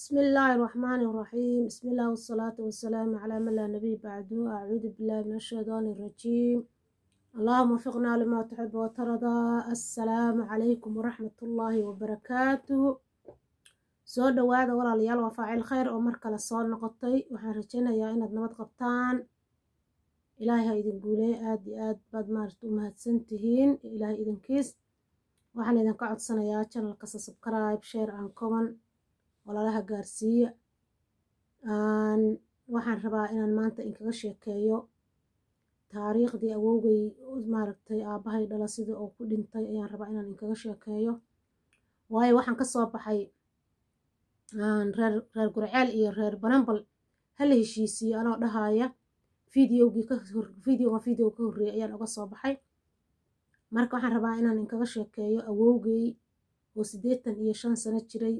بسم الله الرحمن الرحيم. بسم الله والصلاة والسلام على من لا نبي بعده. أعوذ بالله من الشيطان الرجيم. اللهم وفقنا لما تحب وترضى. السلام عليكم ورحمة الله وبركاته. soo dhawaada walaalayaal waa faacil khayr oo mar kale soo noqotay. waxaan rajaynayaa inaad nabad qabtaan. ilaahay ha idin guuleeyo. aad iyo aad baad maaragta u mahadsan tihiin. ilaahay idinkiis waxaan idinka codsanayaa channelka subscribe, share and comment walaalaha gaarsiiya. waxaan rabaa inaan maanta inkaga sheekeeyo taariikhdii awowgay maaragtay aabbahay dhala sida oo ku dhintay ayaan rabaa inaan inkaga sheekeeyo. waayo waxaan ka soo baxay reer gurceel iyo reer banambal hala heshiisiyo anoo dhahaya videoga ka horreeyay ayaan uga soo baxay. marka waxaan rabaa inaan inkaga sheekeeyo awowgay oo 85 sano jiray.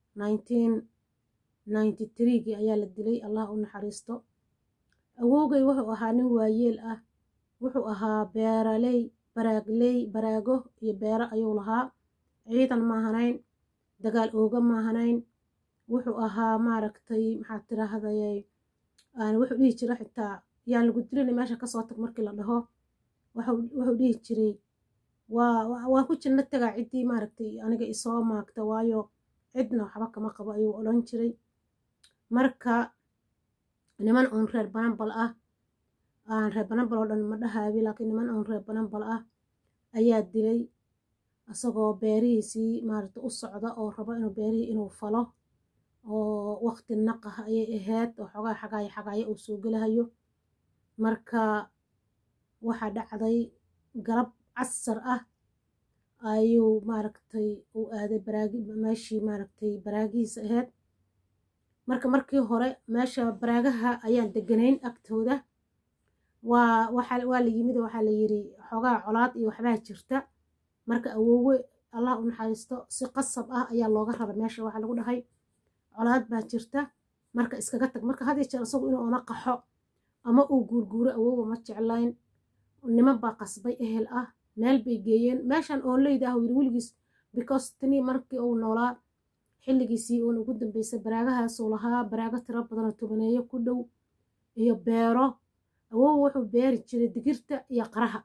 1993 ayaa la dilay. allah u naxariisto. awowgay wuxuu ahaa nin waayeel ah. wuxuu ahaa beeraley, baraago iyo beero ayuu lahaa. ciidan maahanayn, dagaal ooga maahanayn. wuxuu ahaa maaragtay maxaad tiraahday wuxuu dhihi jiray xitaa yaan lagu dilin meesha kasoo tag markii la dhaho wuxuu dhihi jiray waa ku jirna tagaa ciddii maaragtay aniga isoo maagta waayo cidna waxba kama qabo ayuu odhan jiray. marka niman oon reer banambal ah, reer banambal oo dhan ma dhahaabi laakiin niman oon reer banambal ah ayaa dilay asagoo beerihiisii maaragta u socda oo rabo inuu beerihii inuu falo oo waqti naqah ayay ahayd oo xogaa xagaayo uu soo gelahayo. marka waxaa dhacday galab casar ah ayuu maaragtay u aaday meeshii maaragtay baraagihiisa ahayd. markii hore meesha baraagaha ayaan deganayn agtooda. waa la yimid waxaa la yiri xogaa colaad iyo waxbaa jirta. marka awoowe allah u naxariisto si qasab ah ayaa looga raba meesha. waxaa lagu dhahay colaad baa jirta marka iskaga tag. marka had iyo jeer isagu inuu ama qaxo ama uu guurguuro awoowa ma jeclayn. niman baa qasbay ehel ah meel bay geeyeen. meeshan oo leyda ah yiri weligiis because tani markii uu noolaa xilligiisii uun ugu dambeysay baraagahaasuu lahaa. baraago tiro badanoo tobaneeyo ku dhow iyo beero. awoowa wuxuu beeri jiray digirta iyo qaraha.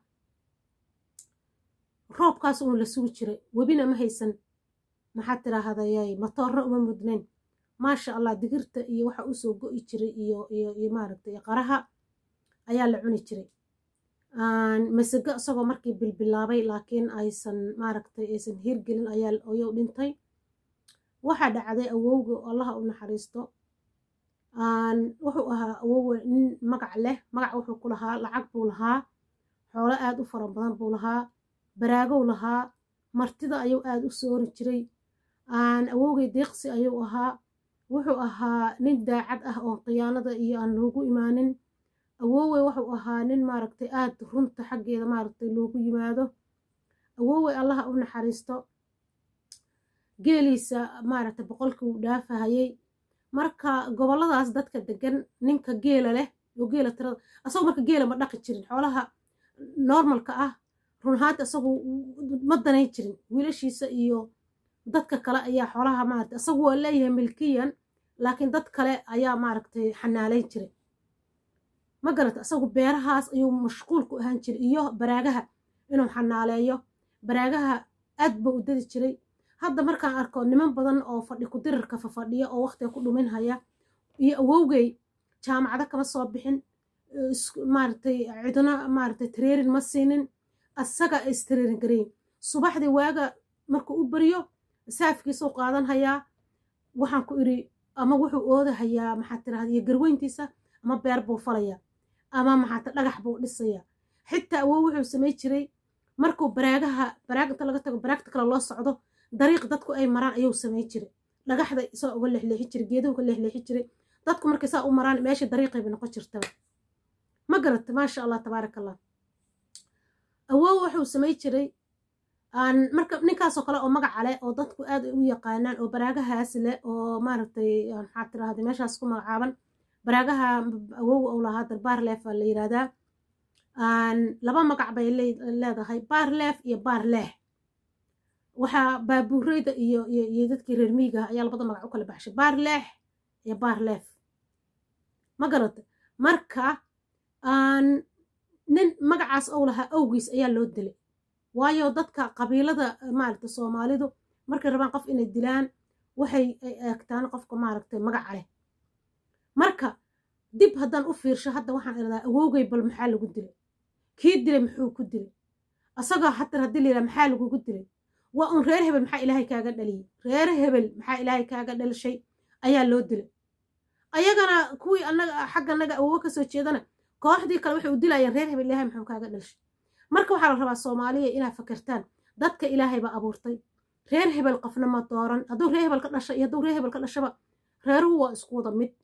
roobkaas uun la sugi jiray. webina ma haysan maxaad tiraahday matoorna uma mudnayn. maasha allah digirta iyo waxa u soo go'i jiray iyo maaragtay qaraha ayaa la cuni jiray. masago isagoo markii bilbilaabay laakiin aysan maaragtay aysan hirgelin ayuu dhintay. waxaa dhacday awowga allah u naxariisto. wuxuu ahaa awowga nin magac leh. magac wuxuu ku lahaa lacag buu lahaa, xoolo aad u fara badan buu lahaa, baraagow lahaa, martida ayuu aad u soori jiray. awowgay deeqsi ayuu ahaa. wuxuu ahaa nin daacad ah oo khiyaanada iyo aan loogu imaanin. awowey wuxuu ahaa nin maaragtay aad runta xaggeeda maaragtay loogu yimaado. awowey allaha u naxariisto. geeliisa maaragtay boqolkii uu dhaafahayay. marka goboladaas dadka degan ninka geela leh oo geela tirada asagoo marka geela ma dhaqi jirin. xoolaha normalka ah run ahaanta asagu ma danayn jirin. wiilashiisa iyo dadka kale ayaa xoolaha maaragtay asagu waa leeyahay milkiyan laakiin dad kale ayaa maaragtay xanaalayn jiray. ma garata asagu beerahaas ayuu mashquul ku ahaan jiray iyo baraagaha inuu xanaaleeyo. baraagaha aad buu u dadi jiray. hadda markaan arko niman badan oo fadhi ku dirirka fadhiya oo waqtiga ku dhumin haya iyo awowgay jaamacado kama soo bixin maaragtay cidna maaragtay training ma siinin. asaga is training gareyn subaxdii waaga markuu u bariyo saafkiisa u qaadan hayaa. waxaan ku iri ama wuxuu oodahayaa maxaad tiraahday garweyntiisa ama beer buu falaya ama maxaad dhagax buu dhisaya. xitaa awow wuxuu samay jiray markuu baraaga inta laga tago baraagta kale loo socdo dariiq dadku ay maraan ayuu samay jiray. dhagaxda isoo uga leexleexi jiray, geeduhu ka leexleexi jiray. dadku markay saa u maraan meesha dariiqay bay noqon jirtaba. ma garata maasha allah tabaaraka allah. awow wuxuu samay jiray marka ninkaasoo kale oo magaca leh oo dadku aad u yaqaanaan oo baraagahaas leh oo maaragtay maxaad tiraahday meeshaas ku magacaaban. baraagaha awowga uu lahaa darbaarleef baa la yiraahdaa. laba magac bay leedahay baarleef iyo baarleeh. waxaa baabuureyda iyo dadkii reer miyiga ayaa labada magac u kala baxshay baar leex iyo baar leef ma garata marka nin magacaas ou lahaa awgiis ayaa loo dilay waayo dadka qabiilada maaragta soomaalidu markay rabaan qof inay dilaan waxay eegtaan qofka maaragtay magaca leh marka dib haddaan u fiirsho hadda waxaan iradaa awoogay bal maxaa lagu dilay kii dilay muxuu ku dilay asagoo hatar haddii la yidhaha maxaa lagugu dilay waa un reer hebel maxaa ilaahay kaaga dhaliyey reer hebel maxaa ilaahay kaaga dhalishay ayaa loo dilay ayagana kuwii annaga xagga annaga awoowo ka soo jeedana kooxdii kale waxay u dilayeen reer hebel ilaahay muxuu kaaga dhalishay marka waxaa la rabaa soomaaliya inaad fakirtaan dadka ilaahay baa abuurtay reer hebel qofna ma dooran hadduu reer hebel ka dhasha iyo hadduu reer hebel ka dhashaba reeruhu waa isku wada mid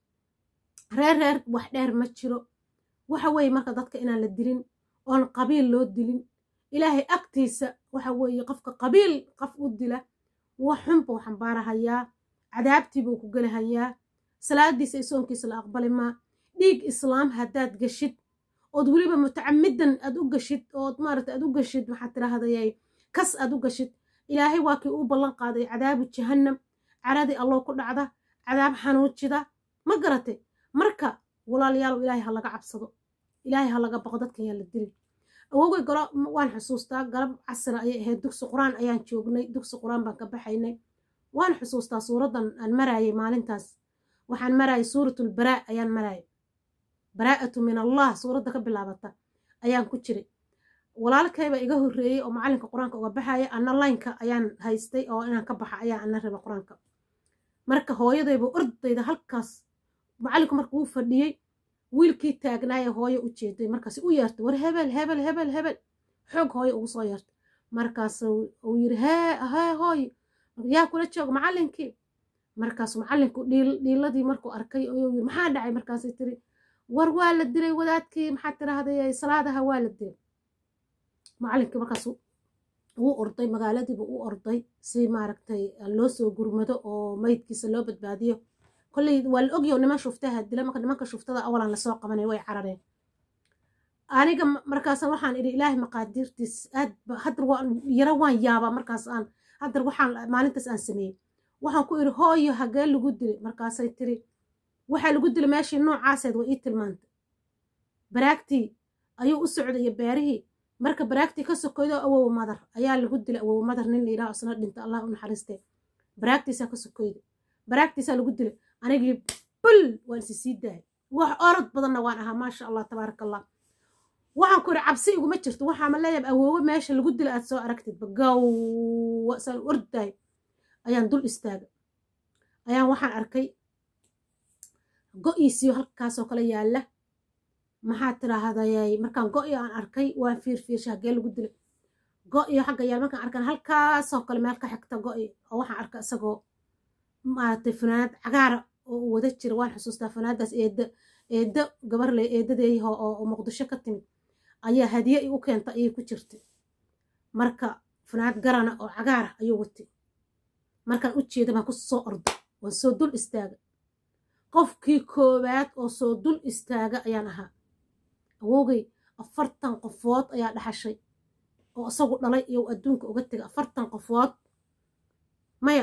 reer wax dheer ma jiro waxa weeye marka dadka inaan la dilin oon qabiil loo dilin ilaahay agtiisa waxa weeye qofka qabiil qof u dila wax xun buu xambaarahayaa cadaabtii buu ku gelahayaa salaadiisa iyo soonkiisa la aqbali maa dhiig islaam haddaad gashid ood weliba mutacamidan aad u gashid ood maaragta aad u gashid maxaad tirahdayay kas aad u gashid ilaahay waa kii uu ballan qaaday cadaabu jahannam caradii alloo ku dhacda cadaab xanuujida ma garate marka walaalayaalow ilaahay ha laga cabsado ilaahay ha laga baqo dadkan yaa la dilin awowgay galo waan xusuustaa galab casra ayay ahayd dugsi quraan ayaan joognay dugsi quraan baan ka baxaynay waan xusuustaa suuraddan aan maraayay maalintaas waxaan maraayay suuratul baraa ayaan maraayay baraa'atu min allah suuradda ka bilaabata ayaan ku jiray walaalkayba iga horreeyey oo macallinka qur-aanka uga baxaya anna laynka ayaan haystay oo inaan ka baxa ayaa anna raba qur-aanka marka hooyadayba ordayda halkaas macallinku marka wuu fadhiyey wiilkii taagnaaye hooyo u jeeday markaas u yeertay war hebel hebel hebel hebel xoog hooyo ugu soo yeertay markaas uu yiri hee hooyo yaa kula joog macallinkii markaas macallinku dhiiladii markuu arkay ayuu yiri maxaa dhacay markaasay tiri war waa la dilay wadaadkii maxaa tiraahday salaadaha waa la dilay macallinkii markaas wuu orday magaaladiiba u orday si maaragtay loo soo gurmado oo maydkiisa loo badbaadiyo kolley waa la ogyahay niman shuftaha dila marka nimanka shuftada awalan lasoo qabanay way carareen aniga markaas waxaan idhi ilaahay maqaadiirtiis aad hadda yara waan yaabaa markaas aan hadda waxaan maalintaas aan sameeyey waxaan ku idhi hooyo hagee lagu dilay markaasay tiri waxaa lagu dilay meeshii noocaaseed waa ii tilmaantay baraagtii ayuu u socday iyo beerihii marka baraagtii ka sokoydo awow madar ayaa lagu dilay awow madar nin la yidhaha isna dhinta allah u naxariistee baraagtiisaa ka sokoyday baraagtiisaa lagu dilay anigii bul waan sii daayay wax orod badanna waan ahaa maasha allah tabaaraka allah waxaan ku idhi cabsi iguma jirto waxaa ma leeyahay awoowe meesha lagu dila aad soo aragtidba gawwa saan ordaay ayaan dul istaagay ayaan waxaan arkay go'iisiyo halkaasoo kale yaalla maxaa tiraahday markaan go'i aan arkay waan fiirsha hagee lagu dilay go'iyo xagga yaal markaan arkan halkaasoo kale meel ka xigta go'i oo waxaan arka isagoo maaragtay fanaanad cagaara oo wada jira waan xusuustaa fanaanadaas eedda gabarle eedadeeyah oo muqdisho ka timid ayaa hadiye u keenta ayay ku jirtay marka fanaanad garana oo cagaara ayuu watay markaan u jeeda baan ku soo orday waan soo dul istaaga qofkii koowaad oo soo dul istaaga ayaan ahaa awowgay 40 qofood ayaa dhaxashay oo isagu dhalay iyo adduunka uga tegay 40 qofood maya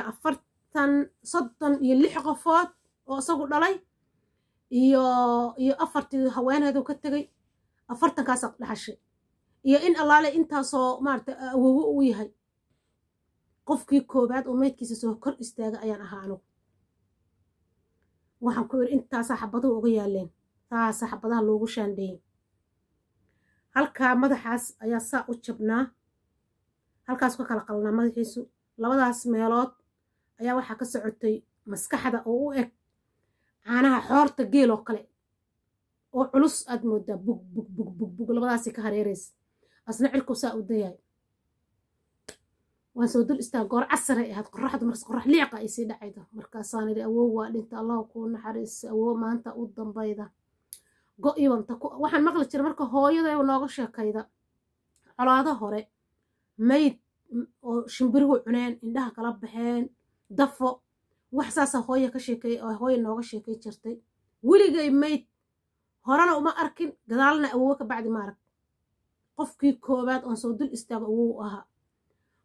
36 qofood oo isagu dhalay iyo afartii haweeneedu ka tegay 40 kaas dhaxashay iyo in allaale intaasoo maaragtay awowo u yahay qofkii koowaad oo meydkiisa soo kor istaaga ayaan ahaa anigu waxaan ku yidhi intaasaa xabaduhu uga yaaleen taasaa xabadaha loogu shaandheeyey halkaa madaxaas ayaa saa u jabnaa halkaas ka kala qalnaa madaxiisu labadaas meelood ayaa waxaa ka socotay maskaxda oo u eg caanaha xoorta geel oo kale oo culus aad moodaa bug bug bug bug bug labadaasii ka hareeraysa asna cirku saa u dayaay waan soo dul istaag goor casar ay ahayd qorraxdu markaas qorrax liiqa ay sii dhacaydo markaasaan idhi awow waa dhinta allah kuu naxariiso awow maanta u dambayda go'ibanta waxaan maqli jiray marka hooyadayba nooga sheekayda colaado hore mayd oo shimbiruhu cuneen indhaha kala baxeen dafo wax saasa hooyo ka sheekay oo hooyo nooga sheekay jirtay weligay mayd horena uma arkin gadaalna awow ka bacdi ma arag qofkii koowaad oon soo dul istaago awow ahaa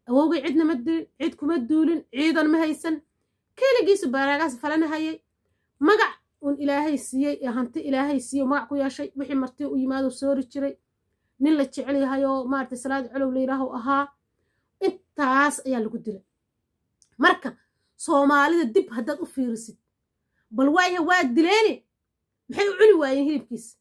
awowgay cidna ma dilin cid kuma duulin ciidan ma haysan keligiisu baraagaas falanahayay magac un ilaahay siiyey ee hanti ilaahay siiyey magac ku yeeshay wixii martii u yimaado soori jiray nin la jecel yahay oo maartay salaad calow la yiraaho ahaa intaas ayaa lagu dilay marka soomaalida dib haddaad u fiirisid bal waayaha waa dileeni maxay u cuni waayeen hilibkiisa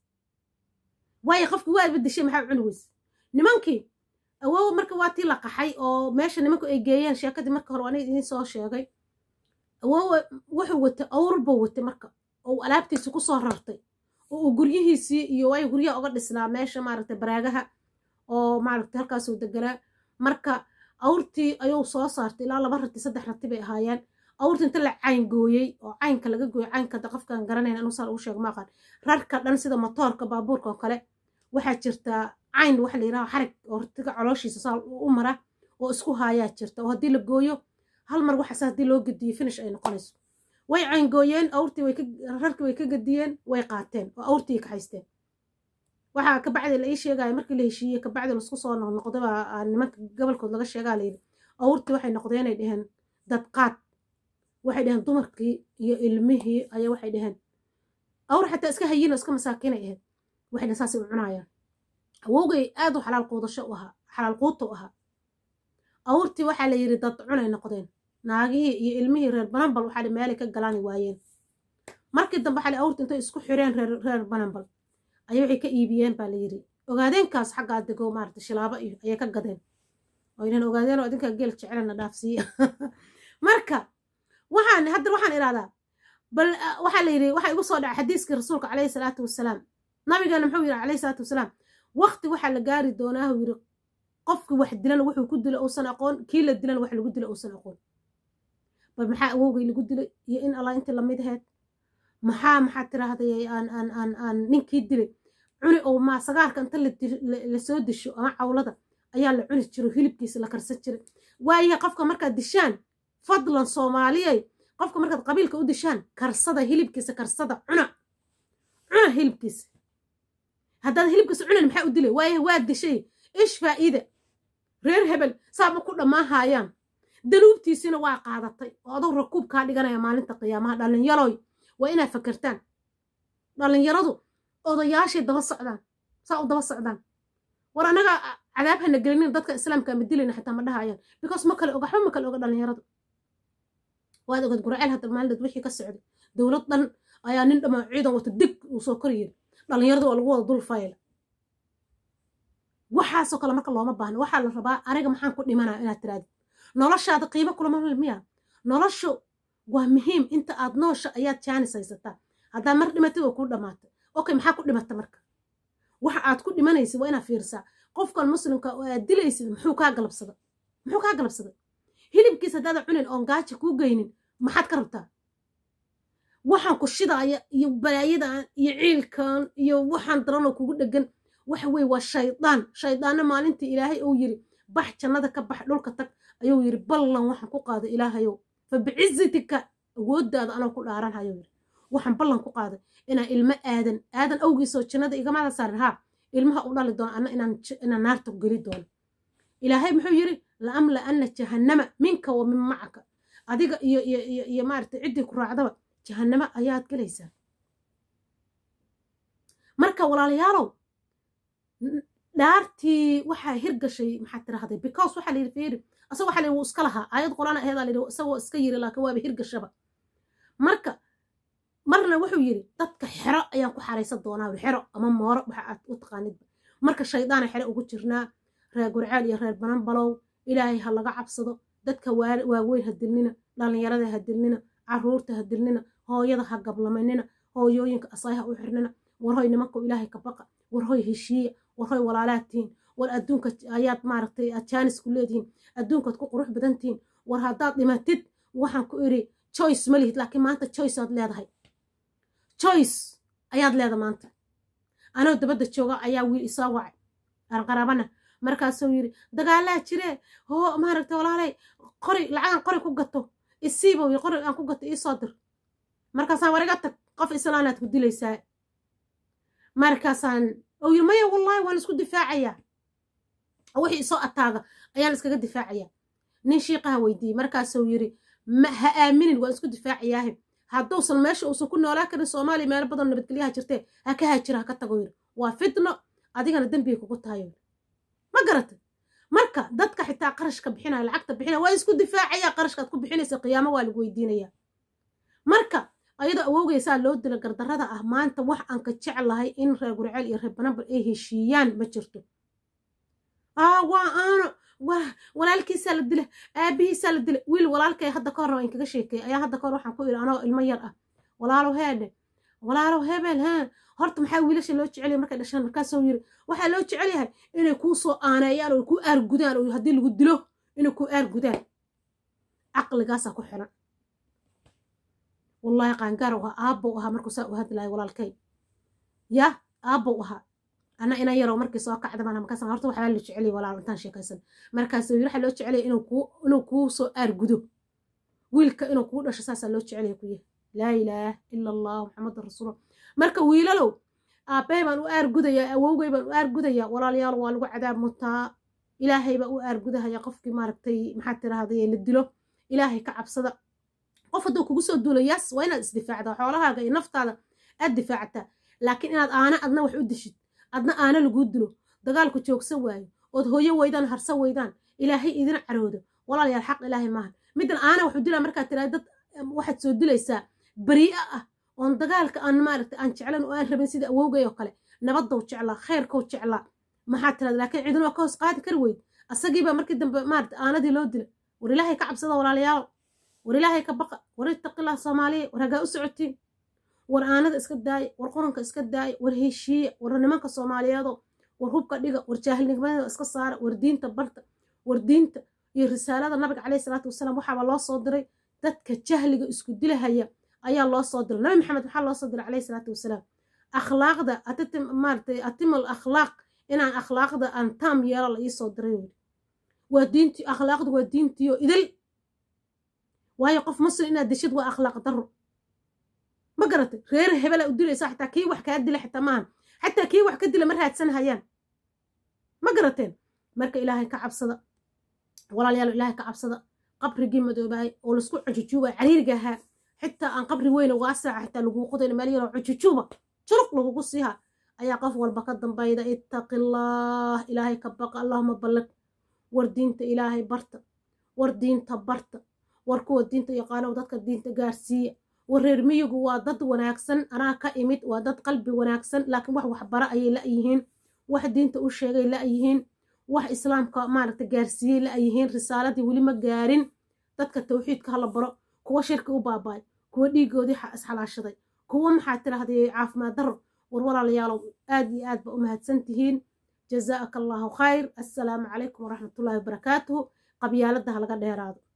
waayo qofkii waa bedeshay maxay u cuni weyse nimankii awow marka waa tii la qaxay oo meesha nimanku ay geeyeen sheekadii marka hore aniga idiin soo sheegay awow wuxuu watay awrba watay marka oo alaabtiisa ku soo rartay oo guryihiisii iyo way guryaha uga dhisnaa meesha maaragtay baraagaha oo maaragtay halkaas uu deganaa marka awrtii ayuu soo saartay ilaa 2 rati 3 rati bay ahaayeen awrtii inta la cayn gooyay oo caynka laga gooyay caynka qofkan garanayna inuu sal u sheeg ma aqaan rarka dhan sida motorka baabuurka oo kale waxaa jirta cayn waxa la yiraahdo xarig oo ratiga calooshiisa sal u mara oo isku haayaa jirta oo hadii la gooyo hal mar waxa saadii loo gadiyo finish ay noqonayso way cayn gooyeen awrtii rarkii way ka gadiyeen way qaateen oo awrtii ka haysteen waxa ka bacdi la ii sheegay markii la heshiiyay ka bacdi la isku soo noqday nimanka gobolkood laga sheegay leeyahay awrtii waxay noqdeen ay dhaheen dad qaad waxay dhaheen dumarkii iyo ilmihii ayaa waxay dhaheen awr xataa iska hayeen iska masaakiin ay ahayd waxay saas u cunayaan awowgay aad u xalaal quudasho u ahaa xalaal quuto u ahaa awrtii waxa la yiri dad cunay noqdeen naagihii iyo ilmihii reer banambal waxa la meel ka galaan waayeen markii dambe waxa la awrtii intay isku xireen reer banambal ayay waxay ka iibiyeen baa la yiri ogaadeenkaas xagga dego maartay shilaabo iyo ayay ka gadeen oo inaan ogaadeen oo idinka geel jecelna dhaafsiya marka waxaan iraadaa bal waxa la yiri waxa igu soo dhacay xadiiskii rasuulka calayhi salaatu wasalaam nabigeena muxuu yiri calayhi salaatu wasalaam waqti waxa la gaari doonaa uu yiri qofkii wax dilan wuxuu ku dilay oo san aqoon kii la dilan wax lagu dilay oo san aqoon bal maxaa awowgay lagu dilay iyo in Allah inta la mid ahayd maxaa tiraahday aan ninkii dilay cuni oo ma sagaarka inta la soo disho ama cawlada ayaa la cuni jiray hilibkiisa la karsan jiray waayo qofka marka dishaan fadlan Soomaaliyay qofka marka qabiilka u dishaan karsada hilibkiisa karsada cuna hilibkiisa haddaan hilibkiisa cunin maxaa u dilay waayo waa dishay ish faa'iida reer hebel saaba ku dhamaahayaan danuubtiisina waa qaadatay oo adoo rakuub ka dhiganaya maalinta qiyaamaha dhalinyarooy waa inaa fakartaan dhalinyaradu odayaashay daba socdaan saa u daba socdaan war anaga cadaab hana gelinin dadka islaamka ma dilayna xitaa ma dhahayaan because ma kale oga dhalinyaradu waad ogad guraceel hadda maalin wixii ka socday dawlad dhan ayaa nin dhama ciidan wata dig uu soo koriyay dhalinyaradu waa lagu wada dul fayl waxaasoo kale marka looma baahna waxaa la rabaa aniga maxaan ku dhimanaa inaad tiraahdo noloshaada qiimo kulama miya noloshu waa muhiim inta aad noosha ayaad jaanis haysataa haddaa mar dhimatay oo kuu dhamaatay okay maxaa ku dhimata marka waxa aad ku dhimanaysid waa inaad fiirsaa qofkan muslimka oo aad dilaysid muxuu kaa galabsaday hilibkiisa haddaada cunin oon gaaja kuu geynin maxaad ka rabtaa waxaan ku shidaaya iyo balaayadan iyo ciilkan iyo waxaan daranoo kugu dhegan waxa weeye waa shaydaanna maalintii ilaahay uu yiri bax jannada ka bax dhulka tag ayuu yiri ballan waxaan ku qaaday ilaahayow fa bicizitika awooddaada anoo ku dhaaranhayo yiri waxaan ballan ku qaaday inaan ilmo aadan awgiisoo jannada igamada saarin haa ilmaha u dhali doona anna inaan naarta geli doono ilaahay muxuu yiri la'amla anna jahannama minka wa min macaka adiga iyo maaragtay ciddii ku raacdaba jahannama ayaad gelaysaa marka walaalayaalow dhaartii waxaa hirgashay maxaad tirahday because waxaa layidhi fiiri asagoo waxaa layidhi wuu iska lahaa aayad qur'aan aheedaa layidhi isagoo iska yiri laakiin waaba hirgashaba marka marna wuxuu yiri dadka xero ayaan ku xaraysan doonaa xero ama mooro waxa aad u taqaanidba marka shaydaana xero ugu jirnaa reer gurceel iyo reer bananbalow ilaahay ha laga cabsado dadka waaweyn ha dilnina dhallinyarada ha dilnina carruurta ha dilnina hooyada ha gablamanina hooyooyinka asay ha u xirnina warhoy nimanku ilaahay ka baqa warhoy heshiiya warhoy walaalaadtihiin war adduunka ayaad maaragtay aad jaanis ku leedihiin adduunkaad ku qurux badantihiin war haddaad dhimatid waxaan ku iri choice ma lihid laakiin maanta choice aad leedahay choice ayaad leeda maanta anoo dabadda jooga ayaa wiil isoo wacay aan qarabana markaasuu yiri dagaalaa jiree hoo maaragtay walaalay lacagan qori ku gato isiiba wi qori aan ku gato ii soo dir markaasaan wariga tag qof islaanaad ku dilaysaa markaasaan oo yiri maya wallahi waan isku difaacayaa wixii soo ataaga ayaan iskaga difaacayaa nin shiiqaha weydiiyey markaasuu yiri ma ha aaminin waan isku difaacayaa hadduusan meesha uusan ku noolaa karin soomaaliya meelo badan nabadgelyaha jirtee ha ka haajira ha ka tago yiri waa fitno adigana dembiga kugu tahayo ma garatay marka dadka xitaa qarashka bixinaya lacagta bixinaya waa isku difaacaya qarashkaad ku bixinaysa qiyaamo waa lagu weydiinayaa marka ayadoo awowgaysaa loo dila gardarrada ah maanta wax aan ka jeclahay in reer gurceel iyo reer bananbal ay heshiiyaan ma jirto walaalkiisaa la dila aabihiisaa la dila wiil walaalkay hadda ka hor waa inkaga sheekeey ayaa hadda ka hor waxaan ku iri anoo ilmo yar ah walaalow hebel horta maxaa wiilasha loo jecel yahay markay dhashaan markaasuu yiri waxaa loo jecel yahay inay kuu soo aaneeyaan oo ku aargudaan oo haddii lagu dilo inay ku aargudaan caqligaasaa ku xiran wallahi qaangaar u ahaa aabbow ahaa markuu saa u hadlahay walaalkay ya aabbow ahaa ana ina yaroo markii soo kacda baan markaas horta waxaa la jecel yahay walaal intaan sheekaysan markaasuu yiri waxaa loo jecel yahay inuu kuu soo aargudo wiilka inuu kuu dhasho saasaa loo jecel yahay ku yahay laa ilaaha ila allah muxammadun rasuulullah marka wiilalow aabbay baan u aargudayaa awowgay baan u aargudayaa walaalayaal waa lagu cadaab mutaa ilaahay baa u aargudahaya qofkii maaragtay maxaad tirahday la dilo ilaahay ka cabsada qof hadduu kugu soo duulo yaas waa inaad isdifaacdaa xoolahaaga iyo naftaada aad difaacataa laakiin inaad adna wax u dishid adna aana laguu dilo dagaalku joogsan waayo ood hooyo weydaan harsa weydaan ilaahay idina caroodo walaalayaal xaq ilaahay maaha middan aana waxu dilaa markaad tiraada dad waxaad soo dilaysaa barii'a ah oon dagaalka aan maaragtay aan jeclan oo aan rabin sida awowgay oo kale nabaddow jeclaa khayrkow jeclaa maxaad tirahda laakiin cidina waa ka hoos qaadi kari weyd asagiibaa markii dambe maaragtay aanadii loo dila war ilaahay ka cabsada walaalayaal war ilaahay ka baqa war ittaqillah soomaaliya war hagaa u socotiin war aanada iska daaya war quranka iska daaya war heshiiya war nimanka soomaaliyeedo war hubka dhiga war jaahilnimada iska saara war diinta barta war diinta iyo risaalada nabiga calayhi salaatu wasalaam waxaaba loo soo diray dadka jahliga isku dilahaya ayaa loo soo diray nabi maxamed waxaa loo soo diray calayhi salaatu wasalaam akhlaaqda maaragtay atimal akhlaaq inaan akhlaaqda aan taam yeelo la ii soo diray waa diintii akhlaaqdu waa diintiyo idil waayo qof muslim inaad dishid waa akhlaaq darro ma garatay reer hebela u dilaysa xitaa kii wax kaa dila xitaa maahan xataa kii wax ka dila ma raadsan hayaan ma garateen marka ilaahay ka cabsada walaalayaal ilaahay ka cabsada qabrigii madoobaay oo laisku cujujuubay cariiriga ahaa xitaa aan qabri weyn uga asaaca xitaa lagu qodayna meel yaroo cujujuuba juruq lagugu siiha ayaa qof walba ka dambayda ittaqillah ilaahay ka baqa allahuma ballag war diinta ilaahay barta war diinta barta war kuwa diinta yaqaano dadka diinta gaarsiiya war reer miyigu waa dad wanaagsan anaa ka imid waa dad qalbi wanaagsan laakiin wax waxbara ayay la'yihiin wax diinta u sheegay la'yihiin wax islaamka maaragta gaarsiiyey la'yihiin risaaladii weli ma gaarin dadka tawxiidka hala baro kuwa shirki u baabaay kuwa dhiigoodii isxalaashaday kuwa maxaa tiraahday caafimaad daro war walaalayaalow aad iyo aad ba u mahadsantihiin jazaaka allahu khayr assalaamu calaykum waraxmatullaahi wabarakaatuhu qabyaalada ha laga dheeraado